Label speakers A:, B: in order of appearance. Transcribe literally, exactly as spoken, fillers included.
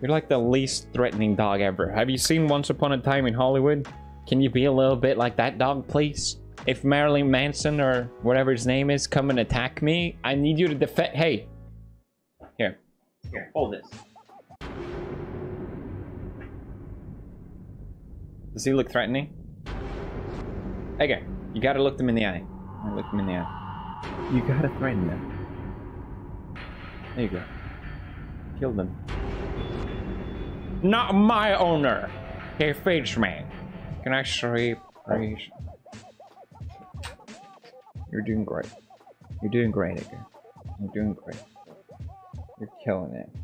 A: You're like the least threatening dog ever. Have you seen Once Upon a Time in Hollywood? Can you be a little bit like that dog, please? If Marilyn Manson or whatever his name is come and attack me, I need you to defend. Hey. Here. Here, hold this. Does he look threatening? Edgar, you gotta look them in the eye. Look them in the eye. You gotta threaten them. There you go. Kill them. Not my owner! Hey, Phage Man. Can I sleep, please? You're doing great. You're doing great, Edgar. You're doing great. You're killing it.